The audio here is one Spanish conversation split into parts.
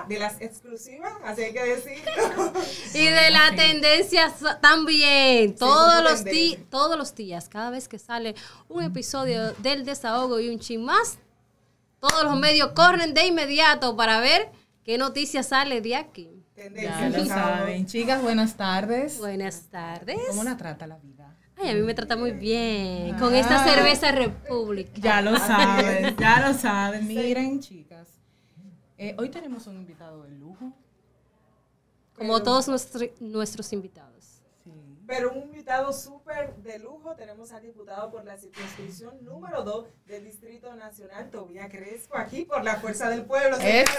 de las exclusivas, así hay que decir. Y de la tendencia también. Todos los días, cada vez que sale un episodio del Desahogo y un chin más, todos los medios corren de inmediato para ver qué noticia sale de aquí. Ya lo saben. Chicas, buenas tardes. Buenas tardes. ¿Cómo la trata la vida? Ay, a mí me trata muy bien. Con esta cerveza República. Ya lo saben. Miren, chicas. Hoy tenemos un invitado de lujo. Como todos nuestros invitados. Sí. Pero un invitado súper de lujo. Tenemos al diputado por la circunscripción número 2 del Distrito Nacional, Tobías Crespo, aquí por la Fuerza del Pueblo. ¡Eso!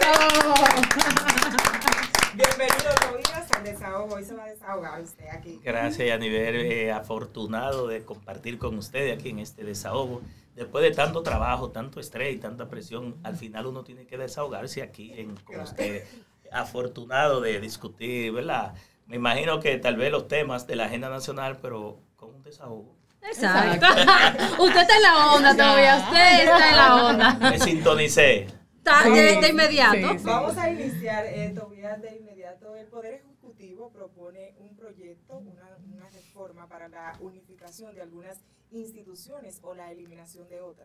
Bienvenido, Tobías, al Desahogo. Hoy se va a desahogar usted aquí. Gracias, Yanivel. Afortunado de compartir con ustedes aquí en este desahogo. Después de tanto trabajo, tanto estrés y tanta presión, al final uno tiene que desahogarse aquí con ustedes. Afortunado de discutir, ¿verdad? Me imagino que tal vez los temas de la agenda nacional, pero con un desahogo. Exacto. Usted está en la onda todavía. Usted está en la onda. Me sintonicé. De inmediato. Sí. Vamos a iniciar, Tobías, de inmediato. El Poder Ejecutivo propone un proyecto, una reforma para la unificación de algunas instituciones o la eliminación de otras.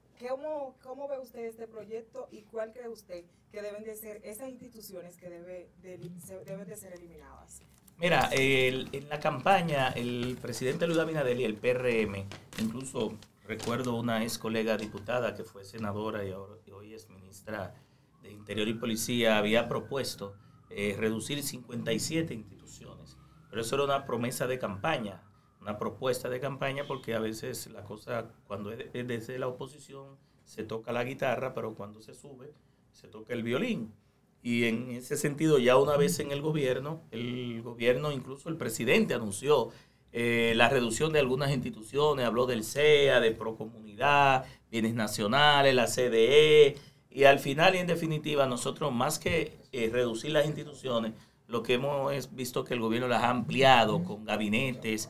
¿Cómo ve usted este proyecto y cuál cree usted que deben de ser esas instituciones que deben de ser eliminadas? Mira, en la campaña, el presidente Luis Abinader y el PRM, incluso recuerdo una ex colega diputada que fue senadora y hoy es ministra de Interior y Policía, había propuesto reducir 57 instituciones. Pero eso era una promesa de campaña, una propuesta de campaña, porque a veces la cosa, cuando es desde la oposición, se toca la guitarra, pero cuando se sube, se toca el violín. Y en ese sentido, ya una vez en el gobierno, incluso el presidente anunció la reducción de algunas instituciones, habló del CEA, de Procomunidad, Bienes Nacionales, la CDE, y al final y en definitiva nosotros más que reducir las instituciones, lo que hemos visto que el gobierno las ha ampliado con gabinetes,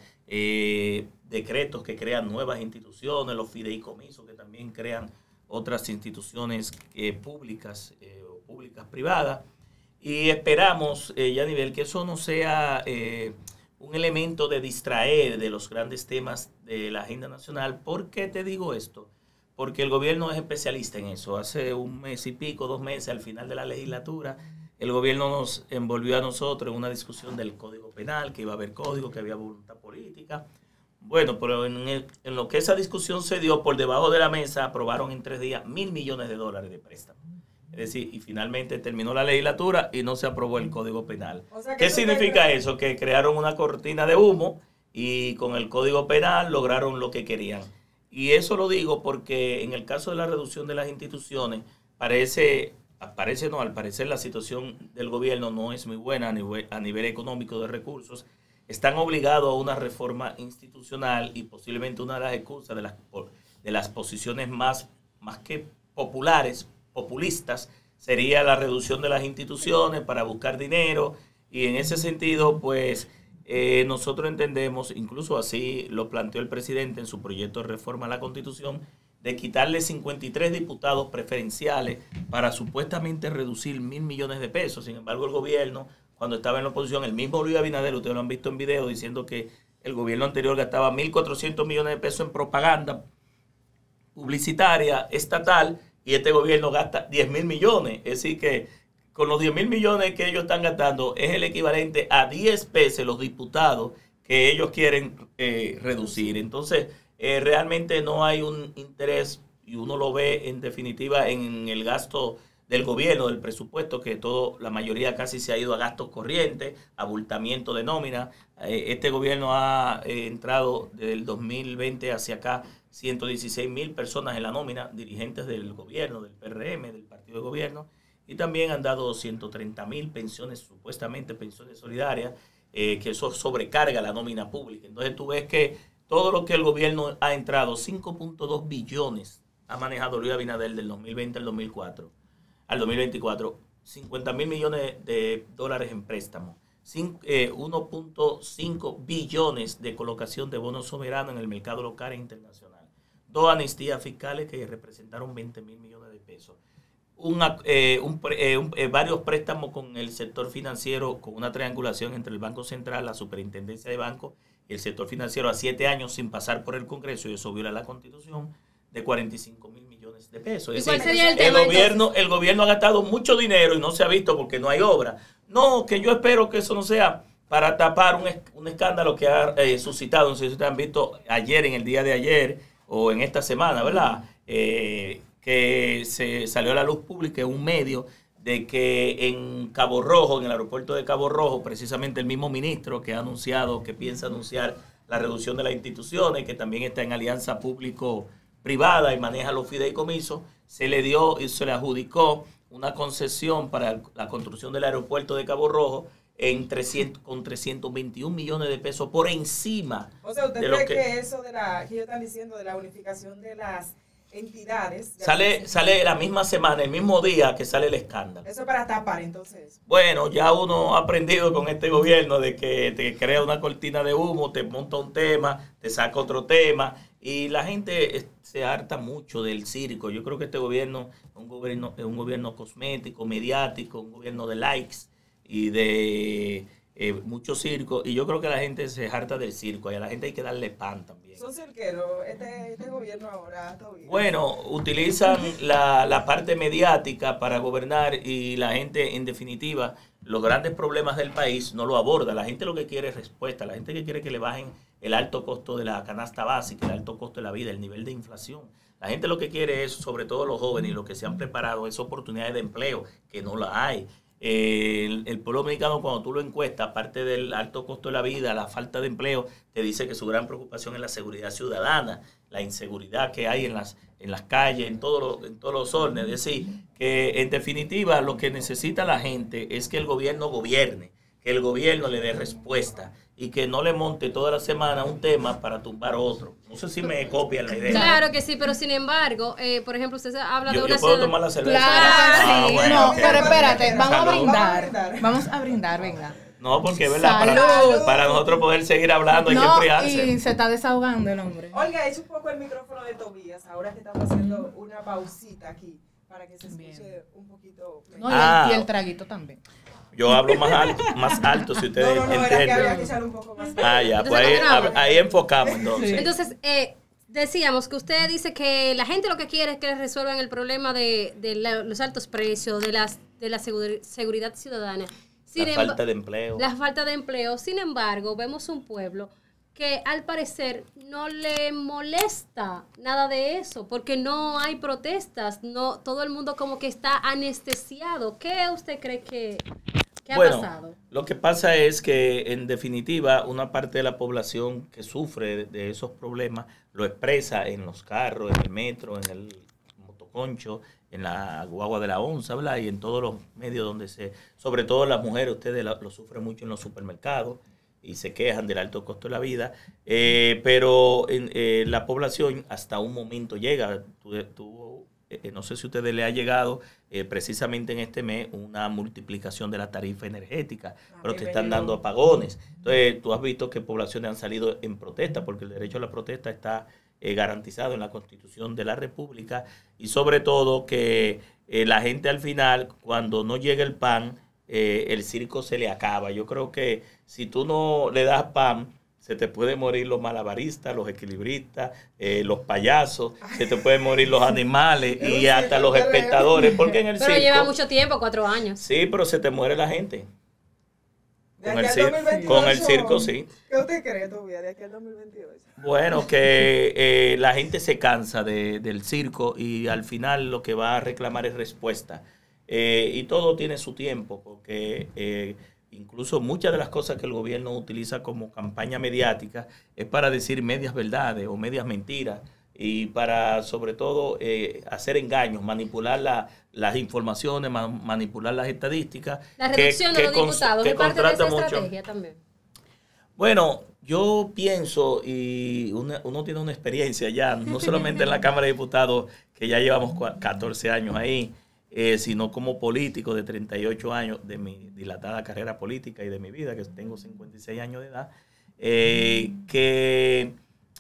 decretos que crean nuevas instituciones, los fideicomisos que también crean otras instituciones públicas o públicas privadas, y esperamos, Yanivel, que eso no sea un elemento de distraer de los grandes temas de la agenda nacional. ¿Por qué te digo esto? Porque el gobierno es especialista en eso. Hace un mes y pico, 2 meses, al final de la legislatura, el gobierno nos envolvió a nosotros en una discusión del Código Penal, que iba a haber código, que había voluntad política. Bueno, pero en lo que esa discusión se dio, por debajo de la mesa aprobaron en 3 días $1.000 millones de préstamos. Es decir, y finalmente terminó la legislatura y no se aprobó el Código Penal. O sea, ¿qué significa eso? Que crearon una cortina de humo y con el Código Penal lograron lo que querían. Y eso lo digo porque en el caso de la reducción de las instituciones, al parecer la situación del gobierno no es muy buena a nivel económico de recursos. Están obligados a una reforma institucional y posiblemente una de las excusas de las posiciones más que populistas, sería la reducción de las instituciones para buscar dinero, y en ese sentido, pues, nosotros entendemos, incluso así lo planteó el presidente en su proyecto de reforma a la Constitución, de quitarle 53 diputados preferenciales para supuestamente reducir $1.000 millones de pesos. Sin embargo, el gobierno, cuando estaba en la oposición, el mismo Luis Abinader, ustedes lo han visto en video, diciendo que el gobierno anterior gastaba 1.400 millones de pesos en propaganda publicitaria estatal, y este gobierno gasta 10.000 millones. Es decir, que con los 10.000 millones que ellos están gastando es el equivalente a 10 veces los diputados que ellos quieren reducir. Entonces, realmente no hay un interés, y uno lo ve en definitiva en el gasto del gobierno, del presupuesto, que la mayoría casi se ha ido a gastos corrientes, abultamiento de nómina. Este gobierno ha entrado desde el 2020 hacia acá 116.000 personas en la nómina, dirigentes del gobierno, del PRM, del partido de gobierno, y también han dado 130.000 pensiones, supuestamente pensiones solidarias, que eso sobrecarga la nómina pública. Entonces tú ves que todo lo que el gobierno ha entrado, 5.2 billones ha manejado Luis Abinader del 2020 al 2024, 50.000 millones de dólares en préstamos, 1.5 billones de colocación de bonos soberanos en el mercado local e internacional, 2 amnistías fiscales que representaron 20.000 millones de pesos. varios préstamos con el sector financiero, con una triangulación entre el Banco Central, la Superintendencia de Bancos y el sector financiero a 7 años sin pasar por el Congreso, y eso viola la Constitución, de 45.000 millones de pesos. Es decir, el gobierno ha gastado mucho dinero y no se ha visto porque no hay obra. No, que yo espero que eso no sea para tapar un escándalo que ha suscitado, no sé si ustedes han visto ayer, en el día de ayer o en esta semana, ¿verdad? Que se salió a la luz pública un medio de que en Cabo Rojo, en el aeropuerto de Cabo Rojo, precisamente el mismo ministro que ha anunciado, que piensa anunciar la reducción de las instituciones, que también está en alianza público-privada y maneja los fideicomisos, se le dio y se le adjudicó una concesión para la construcción del aeropuerto de Cabo Rojo con 321 millones de pesos por encima. O sea, ¿usted cree que eso que ellos están diciendo de la unificación de las entidades sale la misma semana, el mismo día que sale el escándalo? Eso para tapar, entonces. Bueno, ya uno ha aprendido con este gobierno de que te crea una cortina de humo, te monta un tema, te saca otro tema, y la gente se harta mucho del circo. Yo creo que este gobierno es un gobierno cosmético, mediático, un gobierno de likes y de mucho circo, y yo creo que la gente se harta del circo, y a la gente hay que darle pan también. ¿Son cirqueros este gobierno ahora todavía? Bueno, utilizan la parte mediática para gobernar, y la gente, en definitiva, los grandes problemas del país no lo aborda. La gente lo que quiere es respuesta, la gente que quiere que le bajen el alto costo de la canasta básica, el alto costo de la vida, el nivel de inflación. La gente lo que quiere es, sobre todo los jóvenes y los que se han preparado, es oportunidades de empleo, que no la hay. El pueblo dominicano, cuando tú lo encuestas, aparte del alto costo de la vida, la falta de empleo, te dice que su gran preocupación es la seguridad ciudadana, la inseguridad que hay en las calles, en todos los órdenes. Es decir, que en definitiva lo que necesita la gente es que el gobierno gobierne, que el gobierno le dé respuesta y que no le monte toda la semana un tema para tumbar otro. No sé si me copian la idea. Claro que sí, pero sin embargo, por ejemplo, usted habla de una Yo puedo tomar la cerveza. Claro, sí. Bueno, no, okay. pero espérate, vamos Salud. a brindar. Vamos a brindar, venga. No, porque es verdad, Salud. para nosotros poder seguir hablando hay que enfriarse. Y se está desahogando el hombre. Oiga, echa un poco el micrófono de Tobías, ahora que estamos haciendo una pausita aquí, para que se escuche un poquito mejor. No, y el traguito también. Yo hablo más alto si ustedes entienden. Era que había que echarle un poco más. Ya, pues ahí enfocamos entonces. Sí. Entonces, decíamos que usted dice que la gente lo que quiere es que resuelvan el problema de los altos precios, de la seguridad ciudadana. La falta de empleo. La falta de empleo. Sin embargo, vemos un pueblo que al parecer no le molesta nada de eso, porque no hay protestas, no, todo el mundo como que está anestesiado. ¿Qué usted cree que ha pasado? Lo que pasa es que, en definitiva, una parte de la población que sufre de esos problemas lo expresa en los carros, en el metro, en el motoconcho, en la guagua de la onza, ¿verdad? Y en todos los medios donde sobre todo las mujeres, ustedes lo sufren mucho en los supermercados y se quejan del alto costo de la vida, pero la población hasta un momento llega. No sé si a ustedes les ha llegado precisamente en este mes una multiplicación de la tarifa energética, pero te están dando apagones. Entonces, tú has visto que poblaciones han salido en protesta, porque el derecho a la protesta está garantizado en la Constitución de la República, y sobre todo que la gente al final, cuando no llega el pan, el circo se le acaba. Yo creo que si tú no le das pan, se te pueden morir los malabaristas, los equilibristas, los payasos, se te pueden morir los animales y hasta los espectadores, porque en el pero circo... lleva mucho tiempo, 4 años. Sí, pero se te muere la gente. Con el circo, sí. ¿Qué usted cree, Tobías, de aquí al 2028? Bueno, que la gente se cansa del circo, y al final lo que va a reclamar es respuesta. Y todo tiene su tiempo, porque incluso muchas de las cosas que el gobierno utiliza como campaña mediática es para decir medias verdades o medias mentiras, y para, sobre todo, hacer engaños, manipular las informaciones, manipular las estadísticas. La reducción de los diputados es parte de esa estrategia también. Bueno, yo pienso, y uno tiene una experiencia ya, no solamente en la Cámara de Diputados, que ya llevamos 14 años ahí, sino como político de 38 años de mi dilatada carrera política y de mi vida, que tengo 56 años de edad, que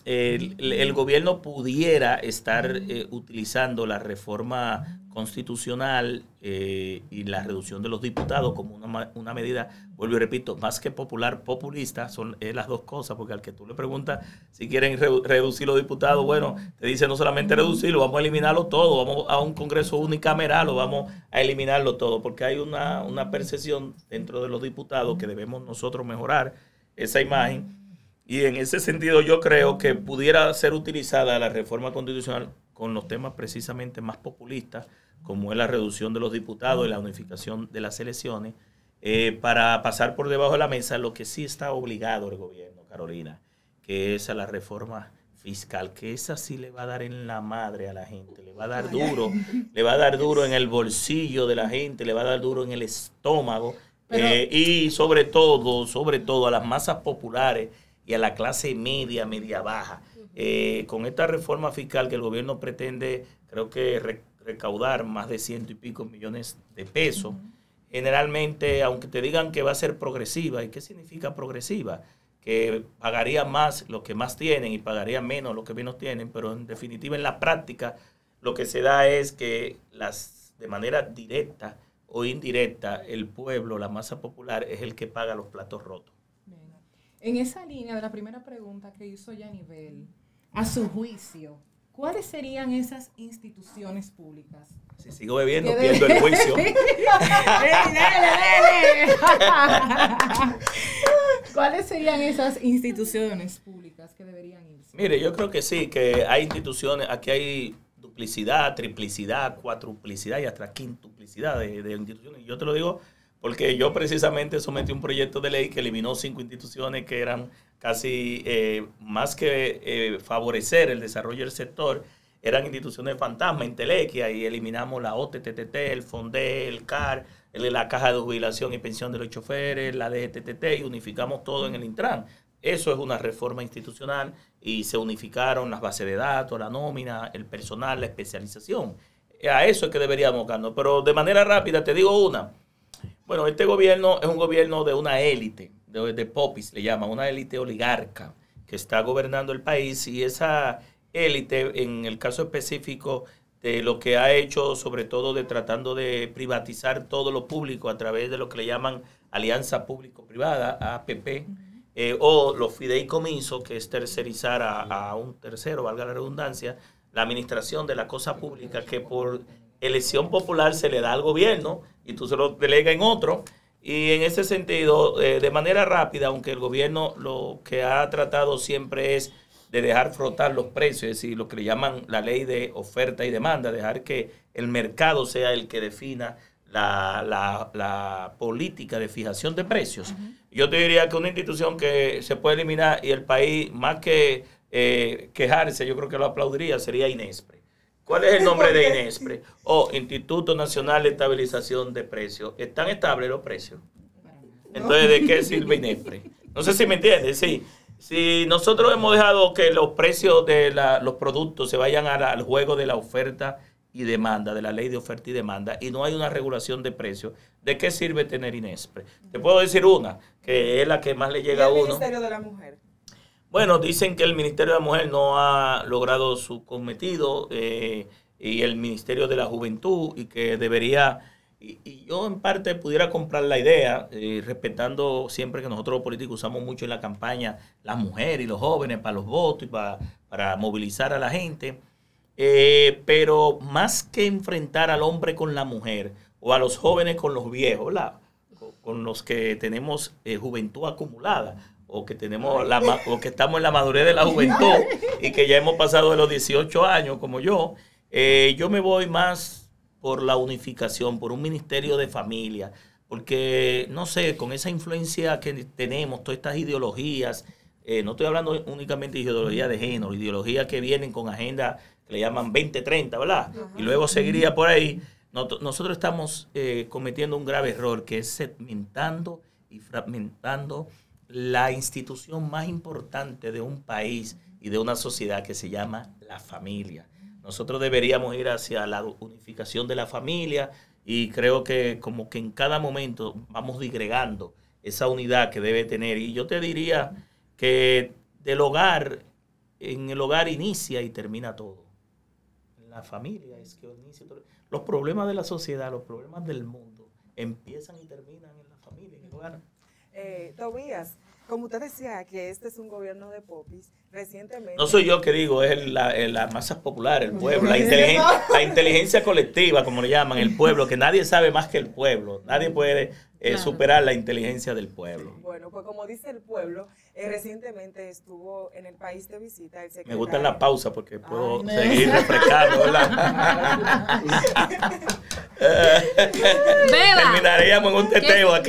el gobierno pudiera estar utilizando la reforma constitucional y la reducción de los diputados como una medida, vuelvo y repito, más que popular, populista, son las dos cosas, porque al que tú le preguntas si quieren reducir los diputados, bueno, te dice no solamente reducirlo, vamos a eliminarlo todo, vamos a un Congreso unicameral o vamos a eliminarlo todo, porque hay una percepción dentro de los diputados que debemos nosotros mejorar esa imagen. Y en ese sentido yo creo que pudiera ser utilizada la reforma constitucional con los temas precisamente más populistas, como es la reducción de los diputados y la unificación de las elecciones, para pasar por debajo de la mesa lo que sí está obligado el gobierno, Carolina, que es a la reforma fiscal, que esa sí le va a dar en la madre a la gente, le va a dar duro, le va a dar duro en el bolsillo de la gente, le va a dar duro en el estómago, y sobre todo a las masas populares y a la clase media, media baja. Con esta reforma fiscal que el gobierno pretende, creo que recaudar más de 100 y pico millones de pesos, generalmente, aunque te digan que va a ser progresiva, ¿y qué significa progresiva? Que pagaría más los que más tienen y pagaría menos los que menos tienen, pero en definitiva en la práctica lo que se da es que de manera directa o indirecta el pueblo, la masa popular, es el que paga los platos rotos. En esa línea de la primera pregunta que hizo Yanivel, a su juicio, ¿cuáles serían esas instituciones públicas? Si sigo bebiendo, pierdo el juicio. ¡Dale! ¿Cuáles serían esas instituciones públicas que deberían irse? Mire, yo creo que sí, que hay instituciones, aquí hay duplicidad, triplicidad, cuatruplicidad y hasta quintuplicidad de instituciones. Y yo te lo digo porque yo precisamente sometí un proyecto de ley que eliminó 5 instituciones que eran casi más que favorecer el desarrollo del sector, eran instituciones fantasma, entelequia, y eliminamos la OTTT, el FONDE, el CAR, la Caja de Jubilación y Pensión de los Choferes, la DGTT, y unificamos todo en el Intran. Eso es una reforma institucional y se unificaron las bases de datos, la nómina, el personal, la especialización. A eso es que deberíamos buscarnos. Pero de manera rápida te digo una. Bueno, este gobierno es un gobierno de una élite, de popis le llaman, una élite oligarca que está gobernando el país, y esa élite, en el caso específico de lo que ha hecho, sobre todo de tratando de privatizar todo lo público a través de lo que le llaman alianza público-privada, APP, o los fideicomisos, que es tercerizar a un tercero, valga la redundancia, la administración de la cosa pública que por elección popular se le da al gobierno y tú se lo delegas en otro. Y en ese sentido, de manera rápida, aunque el gobierno lo que ha tratado siempre es de dejar frotar los precios, es decir, lo que le llaman la ley de oferta y demanda, dejar que el mercado sea el que defina la política de fijación de precios. Yo te diría que una institución que se puede eliminar y el país, más que quejarse, yo creo que lo aplaudiría, sería INESPRE. ¿Cuál es el nombre de INESPRE? Instituto Nacional de Estabilización de Precios. ¿Están estables los precios? Entonces, ¿de qué sirve INESPRE? No sé si me entiendes. Sí. Si nosotros hemos dejado que los precios de los productos se vayan al juego de la oferta y demanda, de la ley de oferta y demanda, y no hay una regulación de precios, ¿de qué sirve tener INESPRE? Te puedo decir una, que es la que más le llega a uno. ¿Y el Ministerio de la Mujer? Bueno, dicen que el Ministerio de la Mujer no ha logrado su cometido, y el Ministerio de la Juventud, y que debería, y yo en parte pudiera comprar la idea, respetando siempre que nosotros los políticos usamos mucho en la campaña las mujeres y los jóvenes para los votos y para movilizar a la gente, pero más que enfrentar al hombre con la mujer o a los jóvenes con los viejos, con los que tenemos juventud acumulada, o que tenemos o que estamos en la madurez de la juventud y que ya hemos pasado de los 18 años como yo me voy más por la unificación, por un ministerio de familia, porque no sé, con esa influencia que tenemos, todas estas ideologías, no estoy hablando únicamente de ideología de género, ideologías que vienen con agenda que le llaman 2030, ¿verdad? Y luego seguiría por ahí. Nosotros estamos cometiendo un grave error, que es segmentando y fragmentando la institución más importante de un país y de una sociedad, que se llama la familia. Nosotros deberíamos ir hacia la unificación de la familia, y creo que como que en cada momento vamos disgregando esa unidad que debe tener. Y yo te diría que del hogar en el hogar inicia y termina todo. En la familia es que inicia todo. Los problemas de la sociedad, los problemas del mundo, empiezan y terminan en la familia, en el hogar. Tobías, como usted decía que este es un gobierno de popis, recientemente... No soy yo que digo, es la masa popular, el pueblo, la inteligencia colectiva, como le llaman, el pueblo, que nadie sabe más que el pueblo. Nadie puede superar la inteligencia del pueblo. Bueno, pues como dice el pueblo, recientemente estuvo en el país de visita el secretario... Me gusta la pausa porque puedo seguir refrescando, ¿verdad? Terminaríamos en un teteo aquí.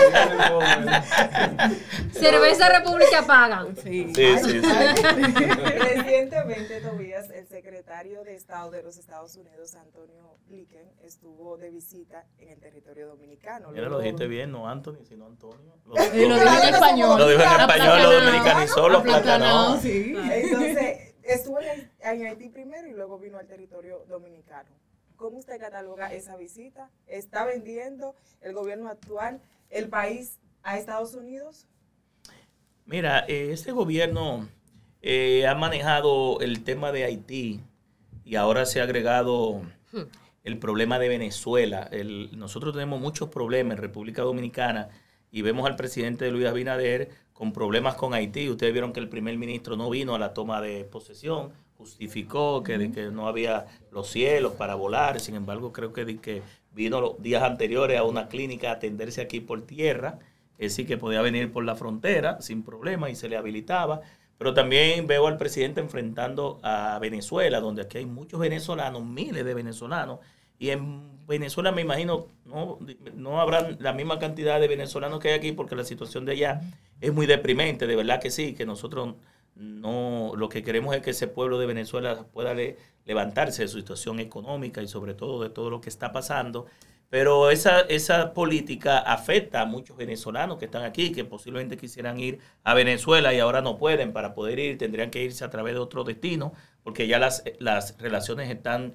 Cerveza República pagan. Sí. Recientemente, Tobías, el secretario de Estado de los Estados Unidos, Antonio Blinken, estuvo de visita en el territorio dominicano. Mira, lo dijiste bien, no Anthony, sino Antonio. Lo dijo en español. Lo dijo en español, lo dominicanizó, lo platanó. Sí. Entonces, estuvo en Haití primero y luego vino al territorio dominicano. ¿Cómo usted cataloga esa visita? ¿Está vendiendo el gobierno actual el país a Estados Unidos? Mira, este gobierno ha manejado el tema de Haití y ahora se ha agregado el problema de Venezuela. Nosotros tenemos muchos problemas en República Dominicana y vemos al presidente Luis Abinader con problemas con Haití. Ustedes vieron que el primer ministro no vino a la toma de posesión, justificó que no había los cielos para volar. Sin embargo, creo que vino los días anteriores a una clínica a atenderse aquí por tierra. Es decir, que podía venir por la frontera sin problema y se le habilitaba. Pero también veo al presidente enfrentando a Venezuela, donde aquí hay muchos venezolanos, miles de venezolanos. Y en Venezuela me imagino no habrá la misma cantidad de venezolanos que hay aquí porque la situación de allá es muy deprimente. De verdad que sí, que nosotros no, lo que queremos es que ese pueblo de Venezuela pueda levantarse de su situación económica y sobre todo de todo lo que está pasando. Pero esa política afecta a muchos venezolanos que están aquí, que posiblemente quisieran ir a Venezuela y ahora no pueden. Para poder ir tendrían que irse a través de otro destino, porque ya las relaciones están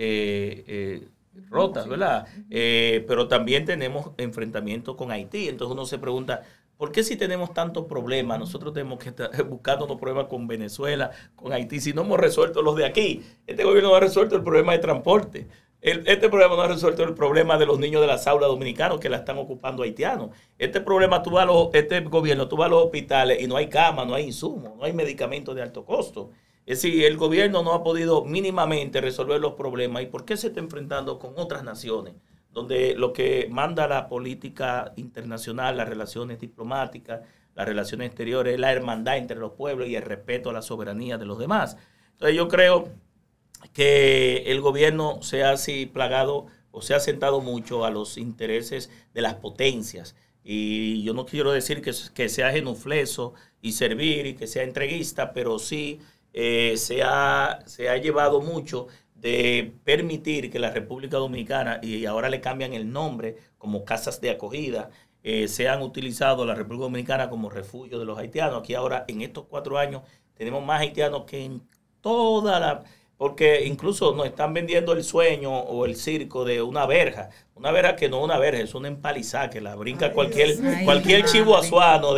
rotas, ¿verdad? Pero también tenemos enfrentamiento con Haití. Entonces uno se pregunta, ¿por qué si tenemos tantos problemas? Nosotros tenemos que estar buscando unos problemas con Venezuela, con Haití, si no hemos resuelto los de aquí. Este gobierno no ha resuelto el problema de transporte. Este problema no ha resuelto el problema de los niños de las aulas dominicanos que la están ocupando haitianos. Este problema, este gobierno, tú vas a los hospitales y no hay cama, no hay insumos, no hay medicamentos de alto costo. Es decir, el gobierno no ha podido mínimamente resolver los problemas. ¿Y por qué se está enfrentando con otras naciones? Donde lo que manda la política internacional, las relaciones diplomáticas, las relaciones exteriores, es la hermandad entre los pueblos y el respeto a la soberanía de los demás. Entonces yo creo que el gobierno se ha así plagado o se ha sentado mucho a los intereses de las potencias. Y yo no quiero decir que sea genuflejo y servir y que sea entreguista, pero sí se ha llevado mucho de permitir que la República Dominicana, y ahora le cambian el nombre como casas de acogida, sean utilizado la República Dominicana como refugio de los haitianos. Aquí ahora en estos 4 años tenemos más haitianos que en toda la... Porque incluso nos están vendiendo el sueño o el circo de una verja que no es una verja, es una empalizada que la brinca cualquier chivo azuano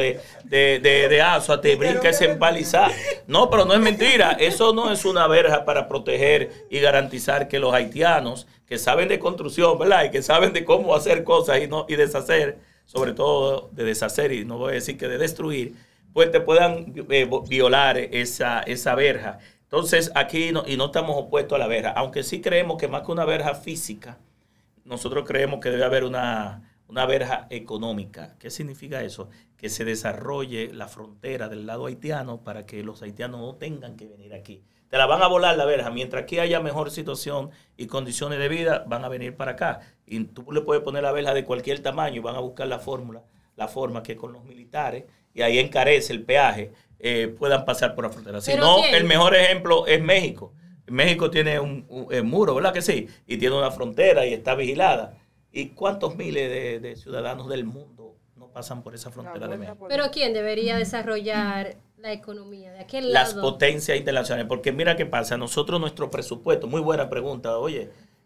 de Azua, te brinca esa empalizada. No, pero no es mentira, eso no es una verja para proteger y garantizar que los haitianos que saben de construcción, ¿verdad? Y que saben de cómo hacer cosas y deshacer, sobre todo de deshacer y no voy a decir que de destruir, pues te puedan violar esa verja. Entonces, aquí no estamos opuestos a la verja, aunque sí creemos que más que una verja física, nosotros creemos que debe haber una verja económica. ¿Qué significa eso? Que se desarrolle la frontera del lado haitiano para que los haitianos no tengan que venir aquí. Te la van a volar la verja. Mientras aquí haya mejor situación y condiciones de vida, van a venir para acá. Y tú le puedes poner la verja de cualquier tamaño y van a buscar la forma que con los militares, y ahí encarece el peaje, puedan pasar por la frontera. Si no, el mejor ejemplo es México. México tiene un muro, ¿verdad que sí? Y tiene una frontera y está vigilada. ¿Y cuántos miles de ciudadanos del mundo no pasan por esa frontera de México? Pero ¿quién debería desarrollar la economía de aquel lado? Las potencias internacionales. Porque mira qué pasa, nosotros nuestro presupuesto, muy buena pregunta, oye,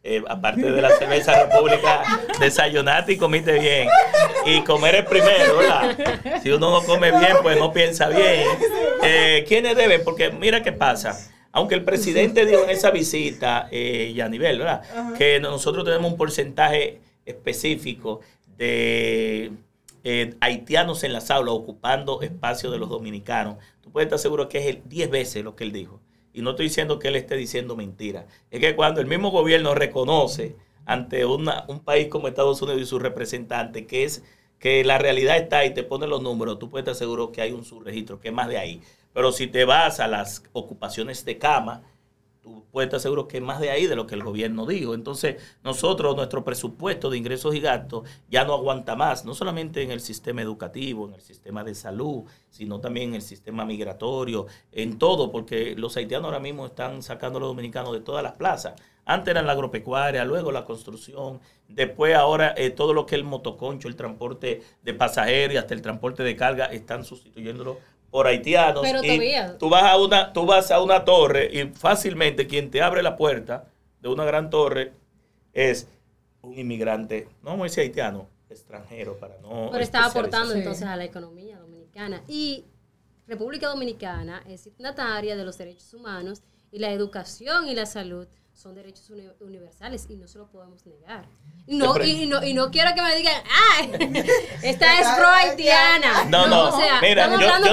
aparte de la cerveza República, desayunaste y comiste bien. Y comer es primero, ¿verdad? Si uno no come bien, pues no piensa bien. ¿Quiénes deben? Porque mira qué pasa. Aunque el presidente dijo en esa visita, Yanivel, ¿verdad? Uh-huh. Que nosotros tenemos un porcentaje específico de haitianos en las aulas ocupando espacios de los dominicanos. Tú puedes estar seguro que es 10 veces lo que él dijo. Y no estoy diciendo que él esté diciendo mentira. Es que cuando el mismo gobierno reconoce ante un país como Estados Unidos y sus representantes que la realidad está ahí, te pone los números, tú puedes estar seguro que hay un subregistro, que es más de ahí. Pero si te vas a las ocupaciones de cama, tú puedes estar seguro que es más de ahí de lo que el gobierno dijo. Entonces, nuestro presupuesto de ingresos y gastos ya no aguanta más, no solamente en el sistema educativo, en el sistema de salud, sino también en el sistema migratorio, en todo, porque los haitianos ahora mismo están sacando a los dominicanos de todas las plazas. Antes era la agropecuaria, luego la construcción, después ahora todo lo que es el motoconcho, el transporte de pasajeros y hasta el transporte de carga están sustituyéndolo por haitianos. Pero todavía. Tú vas a una torre y fácilmente quien te abre la puerta de una gran torre es un inmigrante, no vamos a decir haitiano, extranjero, para no. Pero está aportando entonces a la economía dominicana. Y República Dominicana es signataria de los derechos humanos y la educación y la salud son derechos universales y no se lo podemos negar. Y no quiero que me digan, ¡ay! Esta es pro-haitiana. No, o sea, mira,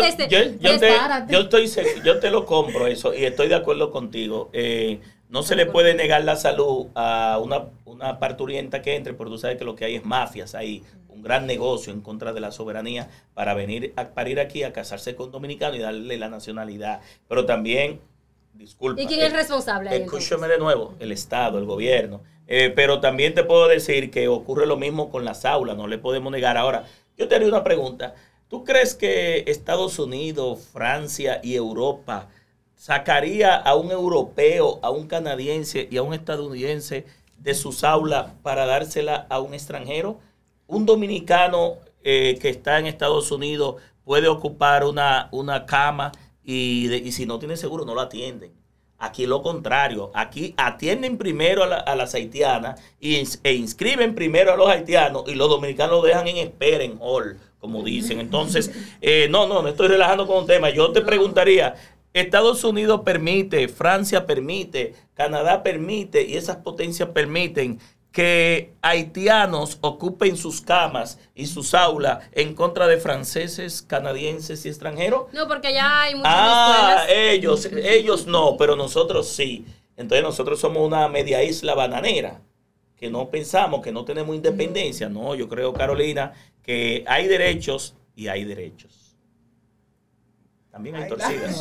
estamos yo te lo compro eso y estoy de acuerdo contigo. No se le puede negar la salud a una parturienta que entre, porque tú sabes que lo que hay es mafias ahí, un gran negocio en contra de la soberanía para venir a parir aquí, a casarse con dominicanos y darle la nacionalidad. Pero también, disculpa. ¿Y quién es responsable ahí? Escúchame de nuevo, el Estado, el gobierno. Pero también te puedo decir que ocurre lo mismo con las aulas, no le podemos negar. Ahora, yo te haría una pregunta. ¿Tú crees que Estados Unidos, Francia y Europa sacaría a un europeo, a un canadiense y a un estadounidense de sus aulas para dársela a un extranjero? Un dominicano que está en Estados Unidos puede ocupar una cama y si no tiene seguro no lo atienden. Aquí lo contrario, aquí atienden primero a las haitianas e inscriben primero a los haitianos y los dominicanos lo dejan en espera, en hall, como dicen. Entonces, no estoy relajando con un tema. Yo te preguntaría, Estados Unidos permite, Francia permite, Canadá permite y esas potencias permiten que haitianos ocupen sus camas y sus aulas en contra de franceses, canadienses y extranjeros. No, porque ya hay muchas escuelas. Ellos no, pero nosotros sí. Entonces nosotros somos una media isla bananera, que no pensamos, que no tenemos independencia. No, yo creo, Carolina, que hay derechos y hay derechos. También hay torcidas.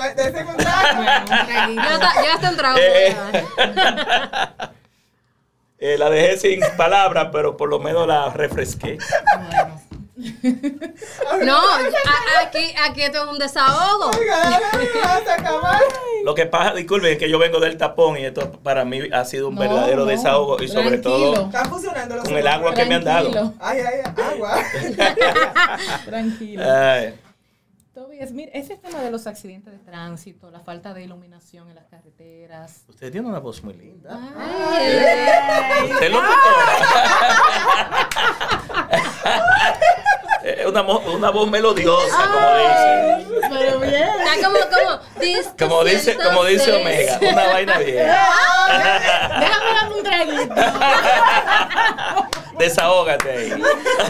Ya está un trago. La dejé sin palabras, pero por lo menos la refresqué. Bueno. No, aquí esto es un desahogo. Lo que pasa, disculpen, es que yo vengo del tapón y esto para mí ha sido un verdadero desahogo y sobre todo con el agua que me han dado. Ay, agua. Tranquilo. Tobias, mira, ese tema de los accidentes de tránsito, la falta de iluminación en las carreteras. Usted tiene una voz muy linda. Ay. Usted lo una voz melodiosa, como dice. Pero bien. Está como dice Omega, una vaina bien. Déjame darme un traguito. Desahógate ahí.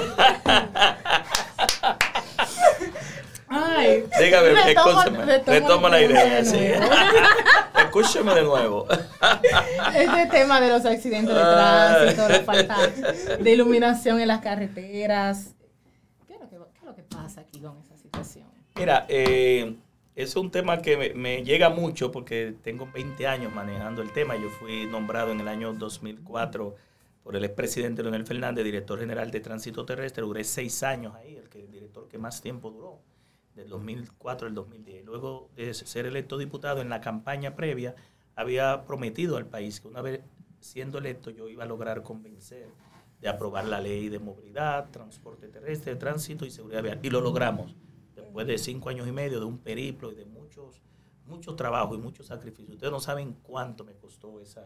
Ay, dígame, retomo la idea. Sí. Escúcheme de nuevo. Este tema de los accidentes de tránsito, la falta de iluminación en las carreteras. ¿Qué es lo que pasa aquí con esa situación? Mira, es un tema que me llega mucho porque tengo 20 años manejando el tema. Yo fui nombrado en el año 2004 por el expresidente Leonel Fernández, director general de Tránsito Terrestre. Duré 6 años ahí, el director que más tiempo duró, del 2004 al 2010. Luego de ser electo diputado, en la campaña previa, había prometido al país que una vez siendo electo yo iba a lograr convencer de aprobar la ley de movilidad, transporte terrestre, tránsito y seguridad vial. Y lo logramos. Después de 5 años y medio de un periplo y de muchos trabajos y muchos sacrificios. Ustedes no saben cuánto me costó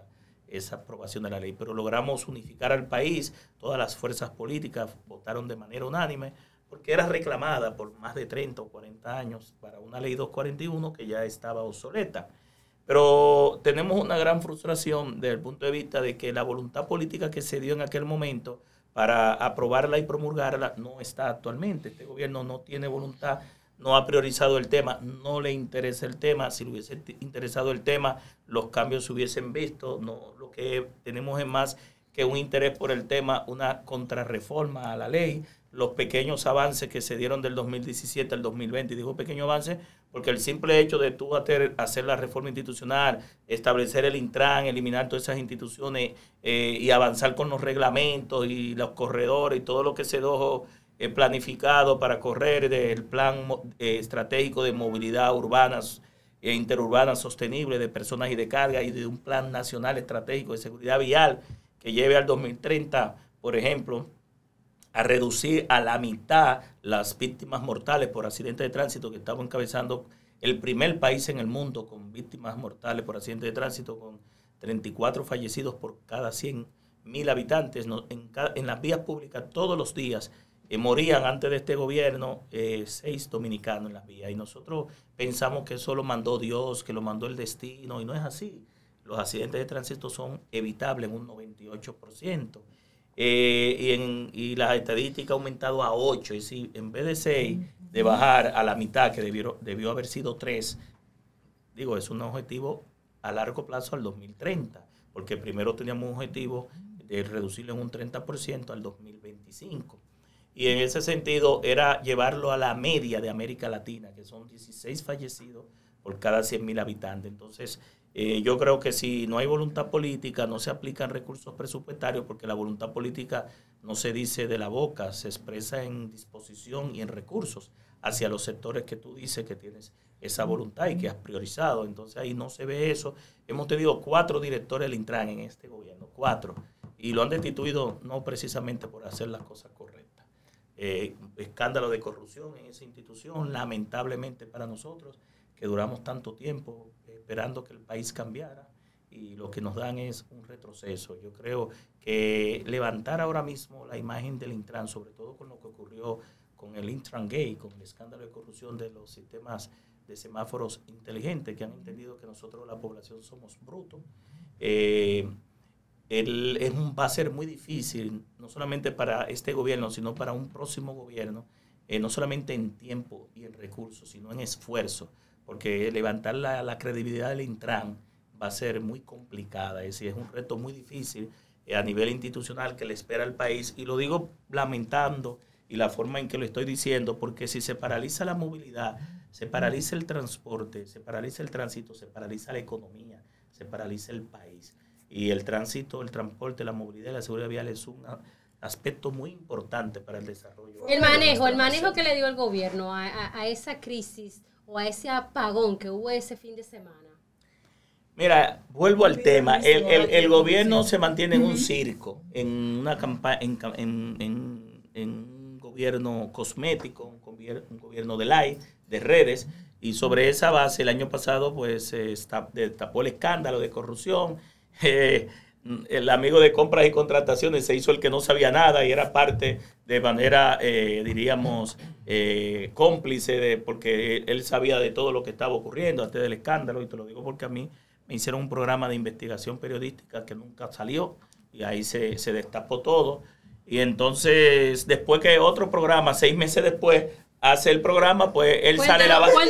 esa aprobación de la ley. Pero logramos unificar al país, todas las fuerzas políticas votaron de manera unánime, porque era reclamada por más de 30 o 40 años para una ley 241 que ya estaba obsoleta. Pero tenemos una gran frustración desde el punto de vista de que la voluntad política que se dio en aquel momento para aprobarla y promulgarla no está actualmente. Este gobierno no tiene voluntad, no ha priorizado el tema, no le interesa el tema. Si le hubiese interesado el tema, los cambios se hubiesen visto. No, lo que tenemos es más que un interés por el tema, una contrarreforma a la ley. Los pequeños avances que se dieron del 2017 al 2020, y digo pequeño avance porque el simple hecho de tú hacer la reforma institucional, establecer el Intran, eliminar todas esas instituciones y avanzar con los reglamentos y los corredores y todo lo que se dejó planificado para correr del plan estratégico de movilidad urbana e interurbana sostenible de personas y de carga, y de un plan nacional estratégico de seguridad vial que lleve al 2030, por ejemplo, a reducir a la mitad las víctimas mortales por accidentes de tránsito, que estamos encabezando el primer país en el mundo con víctimas mortales por accidentes de tránsito, con 34 fallecidos por cada 100.000 habitantes. En las vías públicas todos los días morían antes de este gobierno 6 dominicanos en las vías, y nosotros pensamos que eso lo mandó Dios, que lo mandó el destino, y no es así. Los accidentes de tránsito son evitables en un 98%. Y la estadística ha aumentado a 8, es decir, en vez de 6, de bajar a la mitad, que debió haber sido 3, digo, es un objetivo a largo plazo al 2030, porque primero teníamos un objetivo de reducirlo en un 30% al 2025. Y en ese sentido era llevarlo a la media de América Latina, que son 16 fallecidos por cada 100.000 habitantes. Entonces, yo creo que si no hay voluntad política, no se aplican recursos presupuestarios, porque la voluntad política no se dice de la boca, se expresa en disposición y en recursos hacia los sectores que tú dices que tienes esa voluntad y que has priorizado. Entonces ahí no se ve eso. Hemos tenido 4 directores del Intran en este gobierno, 4, y lo han destituido no precisamente por hacer las cosas correctas. Escándalo de corrupción en esa institución, lamentablemente para nosotros, que duramos tanto tiempo esperando que el país cambiara, y lo que nos dan es un retroceso. Yo creo que levantar ahora mismo la imagen del Intran, sobre todo con lo que ocurrió con el Intran Gate, con el escándalo de corrupción de los sistemas de semáforos inteligentes, que han entendido que nosotros, la población, somos brutos, va a ser muy difícil, no solamente para este gobierno, sino para un próximo gobierno, no solamente en tiempo y en recursos, sino en esfuerzo, porque levantar la credibilidad del Intran va a ser muy complicada. Es decir, es un reto muy difícil a nivel institucional que le espera al país, y lo digo lamentando y la forma en que lo estoy diciendo, porque si se paraliza la movilidad, se paraliza el transporte, se paraliza el tránsito, se paraliza la economía, se paraliza el país. Y el tránsito, el transporte, la movilidad y la seguridad vial es un aspecto muy importante para el desarrollo. El manejo que le dio el gobierno a esa crisis o a ese apagón que hubo ese fin de semana. Mira, vuelvo al tema. El gobierno se mantiene en un circo, en una campaña, en un gobierno cosmético, un gobierno de like, de redes, y sobre esa base el año pasado pues se destapó el escándalo de corrupción. El amigo de compras y contrataciones se hizo el que no sabía nada y era parte de manera, diríamos, cómplice, porque él sabía de todo lo que estaba ocurriendo antes del escándalo, y te lo digo porque a mí me hicieron un programa de investigación periodística que nunca salió, y ahí se destapó todo. Y entonces, después que otro programa, 6 meses después, hace el programa, pues él sale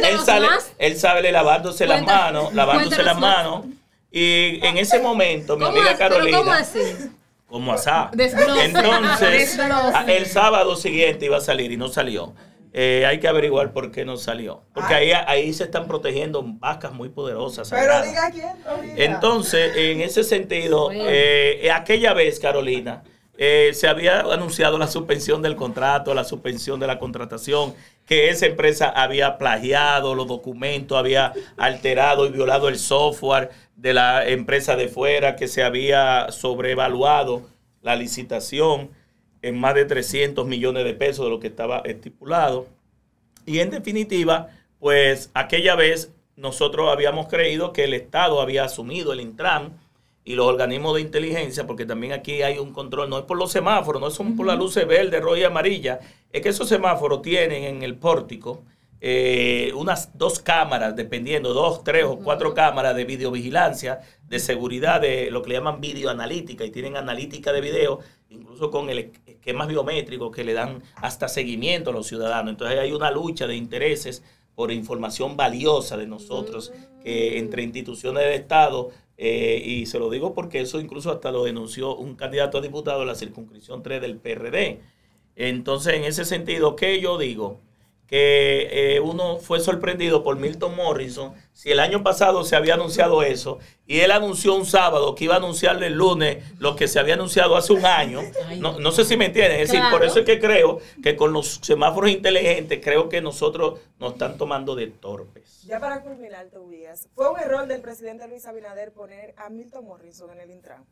lavándose las manos, y en ese momento, mi amiga Carolina, ¿cómo así? Como asá. Entonces, el sábado siguiente iba a salir y no salió. Hay que averiguar por qué no salió. Porque ahí se están protegiendo vacas muy poderosas. Pero diga quién. Entonces, en ese sentido, aquella vez, Carolina, se había anunciado la suspensión del contrato, la suspensión de la contratación, que esa empresa había plagiado los documentos, había alterado y violado el software de la empresa de fuera, que se había sobrevaluado la licitación en más de 300 millones de pesos de lo que estaba estipulado. Y en definitiva, pues aquella vez nosotros habíamos creído que el Estado había asumido el Intran, y los organismos de inteligencia, porque también aquí hay un control, no es por los semáforos, no son por las luces verde, roja y amarilla, es que esos semáforos tienen en el pórtico unas 2 cámaras, dependiendo, 2, 3 o 4 cámaras de videovigilancia, de seguridad, de lo que le llaman videoanalítica, y tienen analítica de video, incluso con el esquemas biométricos que le dan hasta seguimiento a los ciudadanos. Entonces hay una lucha de intereses por información valiosa de nosotros, que entre instituciones del Estado, y se lo digo porque eso incluso hasta lo denunció un candidato a diputado de la circunscripción 3 del PRD. Entonces, en ese sentido, ¿qué yo digo? Que uno fue sorprendido por Milton Morrison, si el año pasado se había anunciado eso, y él anunció un sábado que iba a anunciarle el lunes lo que se había anunciado hace un año. No sé si me entienden. Es decir, por eso es que creo que con los semáforos inteligentes, creo que nosotros nos están tomando de torpes. Ya para culminar, Tobías, ¿fue un error del presidente Luis Abinader poner a Milton Morrison en el Intran?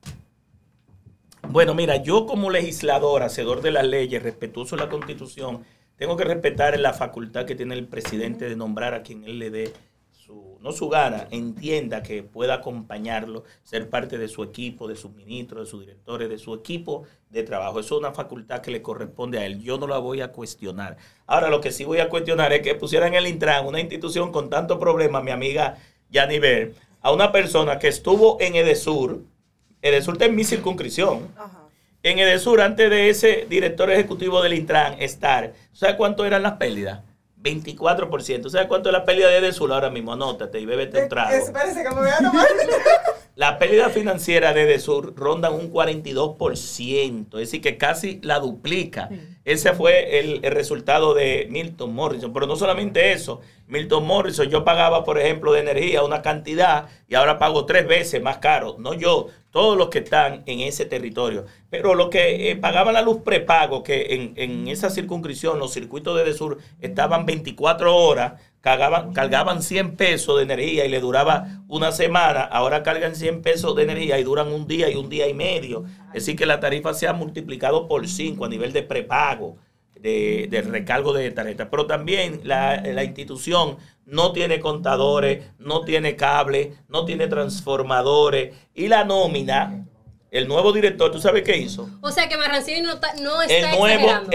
Bueno, mira, yo como legislador, hacedor de las leyes, respetuoso de la Constitución, tengo que respetar la facultad que tiene el presidente de nombrar a quien él le dé no su gana, entienda que pueda acompañarlo, ser parte de su equipo, de sus ministros, de sus directores, de su equipo de trabajo. Eso es una facultad que le corresponde a él. Yo no la voy a cuestionar. Ahora, lo que sí voy a cuestionar es que pusieran el Intran, una institución con tantos problemas, mi amiga Yaniver, a una persona que estuvo en Edesur. Edesur está en mi circunscripción. Ajá. En Edesur, antes de ese director ejecutivo del Intran estar, ¿sabes cuánto eran las pérdidas? 24%. ¿Sabes cuánto es la pérdida de Edesur ahora mismo? Anótate y bébete un trago. Espérese que me voy a tomar. La pérdida financiera de Edesur ronda un 42%, es decir, que casi la duplica. Sí. Ese fue el resultado de Milton Morrison. Pero no solamente eso, Milton Morrison, yo pagaba, por ejemplo, de energía una cantidad y ahora pago 3 veces más caro. No yo, todos los que están en ese territorio. Pero los que pagaban la luz prepago, que en esa circunscripción, los circuitos de Edesur estaban 24 horas, cargaban 100 pesos de energía y le duraba una semana, ahora cargan 100 pesos de energía y duran un día y un día y medio. Es decir, que la tarifa se ha multiplicado por 5 a nivel de prepago, de recargo de tarjeta. Pero también la institución no tiene contadores, no tiene cable, no tiene transformadores, y la nómina, el nuevo director, ¿tú sabes qué hizo? O sea que Marrancini no está exagerando.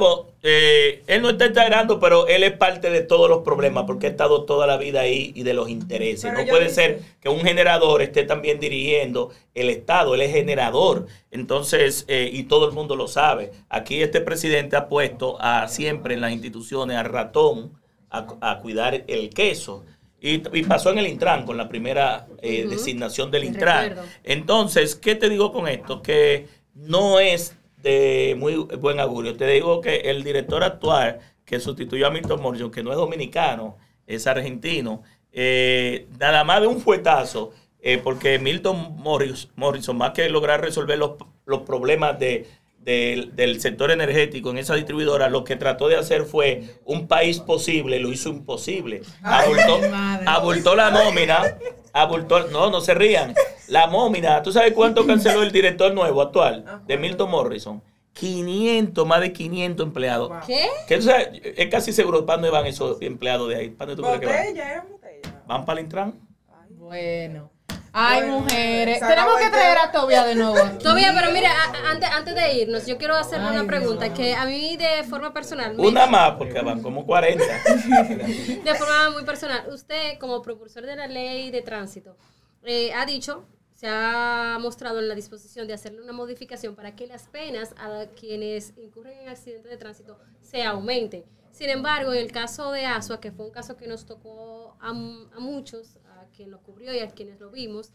Él no está exagerando, pero él es parte de todos los problemas porque ha estado toda la vida ahí y de los intereses. Pero no puede ser que un generador esté también dirigiendo el Estado, él es generador. Entonces, y todo el mundo lo sabe. Aquí este presidente ha puesto siempre en las instituciones al ratón a cuidar el queso. Y pasó en el Intran con la primera designación del Intran. Entonces, ¿qué te digo con esto? Que no es de muy buen augurio. Te digo que el director actual que sustituyó a Milton Morrison, que no es dominicano, es argentino, nada más de un fuetazo, porque Milton Morrison, más que lograr resolver los problemas del sector energético en esa distribuidora, lo que trató de hacer fue un país posible, lo hizo imposible. Abultó la nómina, no se rían. La nómina, ¿tú sabes cuánto canceló el director nuevo actual de Milton Morrison? 500, más de 500 empleados. ¿Qué? Que, tú sabes, es casi seguro, ¿para dónde van esos empleados de ahí? ¿Para dónde tú crees que van? Botella. ¿Van para el Intran? Bueno. Ay, mujeres. Tenemos que traer a Tobia de nuevo. Tobia, pero mira, antes de irnos, yo quiero hacerle una pregunta que a mí de forma personal. Una más, porque van como 40. De forma muy personal. Usted, como propulsor de la ley de tránsito, ha dicho, se ha mostrado en la disposición de hacerle una modificación para que las penas a quienes incurren en accidentes de tránsito se aumenten. Sin embargo, en el caso de Asua, que fue un caso que nos tocó a muchos, quien lo cubrió y a quienes lo vimos,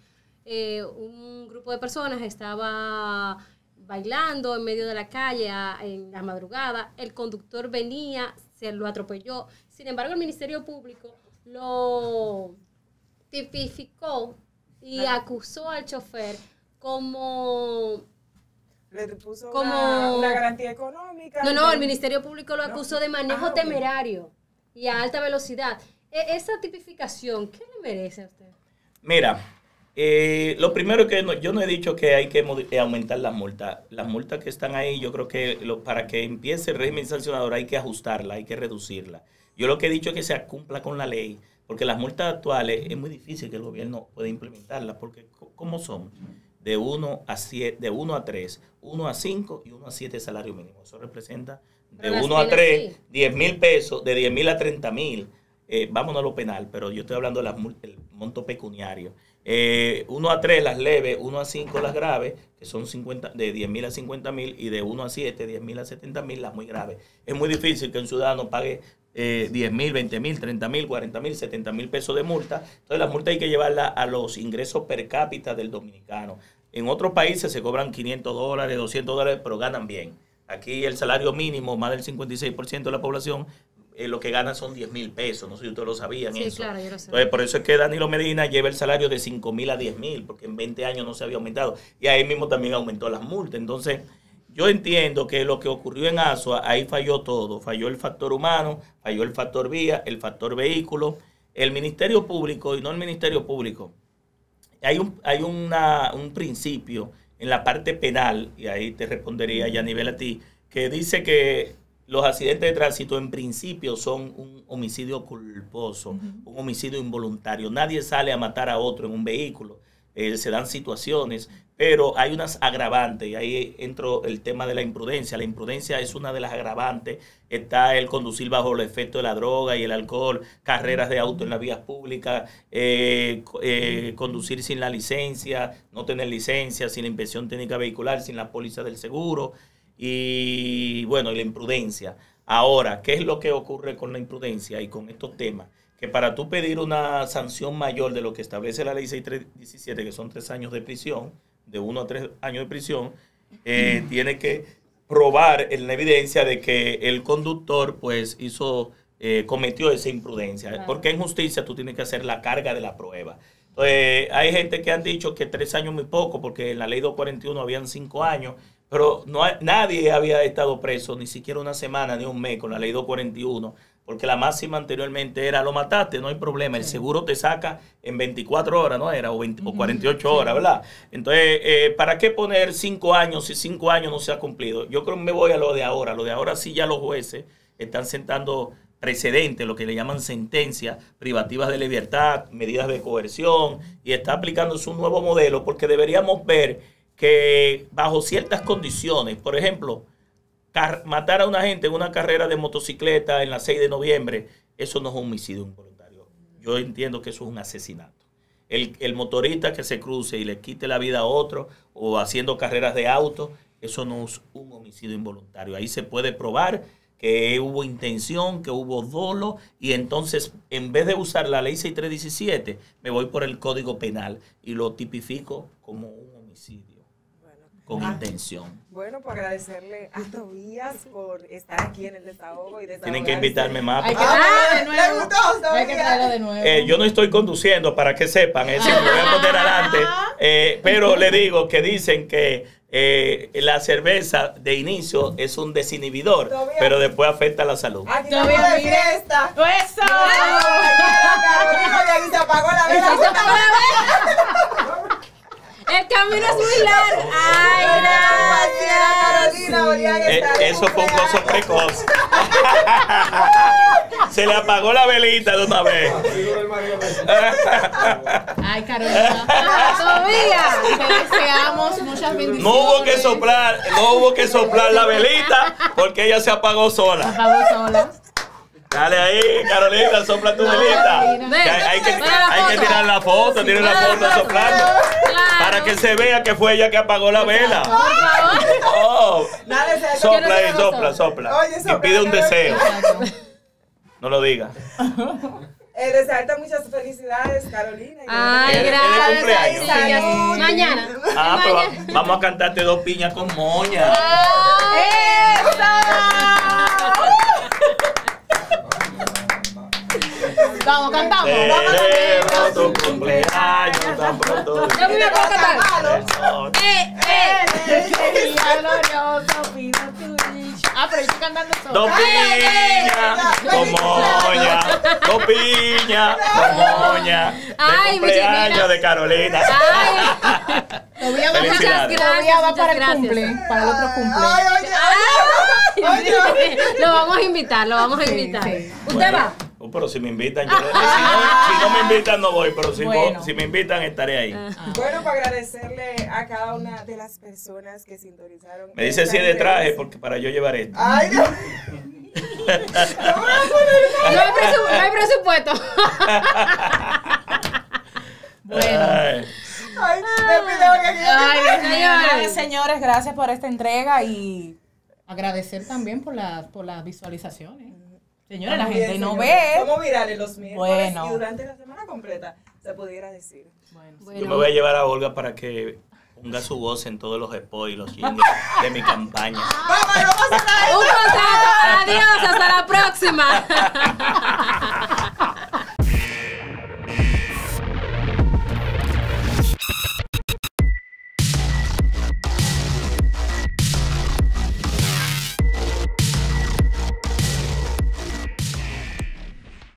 un grupo de personas estaba bailando en medio de la calle en la madrugada, el conductor venía, se lo atropelló, sin embargo el Ministerio Público lo tipificó y acusó al chofer como... Le puso una garantía económica. No, el Ministerio Público lo acusó de manejo temerario y a alta velocidad. Esa tipificación, ¿qué le merece a usted? Mira, lo primero que yo no he dicho que hay que aumentar las multas. Las multas que están ahí, yo creo que para que empiece el régimen sancionador hay que ajustarla, hay que reducirla. Yo lo que he dicho es que se cumpla con la ley, porque las multas actuales es muy difícil que el gobierno pueda implementarlas, porque ¿cómo son? de 1 a 7, de 1 a 3, 1 a 5 y 1 a 7 salario mínimo. Eso representa de 1 a 3, 10,000 pesos, de 10,000 a 30,000. Vámonos a lo penal, pero yo estoy hablando del monto pecuniario. 1 a 3 las leves, 1 a 5 las graves, que son 50, de 10,000 a 50,000, y de 1 a 7, 10,000 a 70,000 las muy graves. Es muy difícil que un ciudadano pague 10,000, 20,000, 30,000, 40,000, 70,000 pesos de multa. Entonces la multa hay que llevarla a los ingresos per cápita del dominicano. En otros países se cobran $500, $200, pero ganan bien. Aquí el salario mínimo, más del 56% de la población, lo que ganan son 10,000 pesos. No sé si ustedes lo sabían. Sí, eso. Claro, yo lo sé. Entonces, por eso es que Danilo Medina lleva el salario de 5,000 a 10,000, porque en 20 años no se había aumentado. Y ahí mismo también aumentó las multas. Entonces, yo entiendo que lo que ocurrió en Asua, ahí falló todo. Falló el factor humano, falló el factor vía, el factor vehículo, el Ministerio Público y no el Ministerio Público. Hay un principio en la parte penal, y ahí te respondería Yanivel a ti, que dice que los accidentes de tránsito en principio son un homicidio culposo, un homicidio involuntario. Nadie sale a matar a otro en un vehículo. Se dan situaciones, pero hay unas agravantes, y ahí entró el tema de la imprudencia. La imprudencia es una de las agravantes. Está el conducir bajo el efecto de la droga y el alcohol, carreras de auto en las vías públicas, conducir sin la licencia, no tener licencia, sin la inspección técnica vehicular, sin la póliza del seguro, y bueno, y la imprudencia. Ahora, ¿qué es lo que ocurre con la imprudencia y con estos temas? Que para tú pedir una sanción mayor de lo que establece la ley 6317, que son 3 años de prisión, de 1 a 3 años de prisión, tiene que probar en la evidencia de que el conductor pues cometió esa imprudencia. Claro. Porque en justicia tú tienes que hacer la carga de la prueba. Entonces, hay gente que han dicho que 3 años muy poco, porque en la ley 241 habían 5 años, pero nadie había estado preso ni siquiera una semana ni un mes con la ley 241, porque la máxima anteriormente era: lo mataste, no hay problema, el seguro te saca en 24 horas, ¿no era? O 48 horas, ¿verdad? Entonces, ¿para qué poner 5 años si 5 años no se ha cumplido? Yo creo que me voy a lo de ahora. Lo de ahora sí, ya los jueces están sentando precedentes, lo que le llaman sentencias privativas de libertad, medidas de coerción, y está aplicándose un nuevo modelo, porque deberíamos ver que bajo ciertas condiciones, por ejemplo, matar a una gente en una carrera de motocicleta en la 6 de noviembre, eso no es un homicidio involuntario. Yo entiendo que eso es un asesinato. El motorista que se cruce y le quite la vida a otro, o haciendo carreras de auto, eso no es un homicidio involuntario. Ahí se puede probar que hubo intención, que hubo dolo, y entonces, en vez de usar la ley 6317, me voy por el Código Penal y lo tipifico como un homicidio con intención. Bueno, pues agradecerle a Tobías por estar aquí en el desahogo y desahogarse. Tienen que invitarme más. Hay que traerlo de nuevo. Hay que traerlo de nuevo. Yo no estoy conduciendo, para que sepan, es decir, me voy a poner adelante, pero le digo que dicen que la cerveza de inicio es un desinhibidor, pero después afecta a la salud. Aquí estamos de fiesta. ¡Eso! Carolina, y ahí se apagó la vela. El camino es muy largo. Ay, Carolina, eso fue un gozo precoz. Se le apagó la velita de una vez. Ay, Carolina. Todavía. Te deseamos muchas bendiciones. No hubo que soplar la velita porque ella se apagó sola. Apagó sola. Dale ahí, Carolina, sopla tu velita. Hay que tirar la foto, tiene la foto soplando. Claro. Para que se vea que fue ella que apagó la vela. Oh. Sopla ahí, sopla. Oye, y pide un deseo. No lo diga. Desearte muchas felicidades, Carolina. Ay, gracias. Gracias. Mañana. Pues vamos a cantarte 2 piñas con moña. Vamos, cantamos. Celebro tu cumpleaños tan pronto. Yo me voy a cantar. Día glorioso, pido tu dicho. Pero yo estoy cantando solo. 2 piñas con moña. 2 piñas con moña. De cumpleaños de Carolina. Todavía Gracias, va para el gracias. cumple, para el otro cumple. Lo vamos a invitar, Sí. ¿Usted va? pero si me invitan, yo si no me invitan no voy, pero si me invitan estaré ahí. Bueno, para agradecerle a cada una de las personas que sintonizaron. Me dice si es de traje, porque para yo llevar esto. Ay, Dios. No hay presupuesto. Bueno. Ay, me pido que Ay, señores, gracias por esta entrega y agradecer también por las visualizaciones. Señores, la gente no ve. Somos virales los miércoles Bueno. y durante la semana completa, se pudiera decir. Bueno, Yo me voy a llevar a Olga para que ponga su voz en todos los spots y los jingles de mi campaña. ¡Vamos a cerrar! Un contrato. Adiós, hasta la próxima.